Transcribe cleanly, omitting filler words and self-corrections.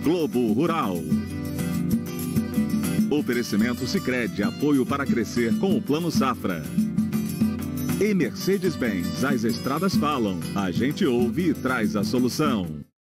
Globo Rural. Oferecimento Sicredi, apoio para crescer com o Plano Safra. E Mercedes-Benz, as estradas falam. A gente ouve e traz a solução.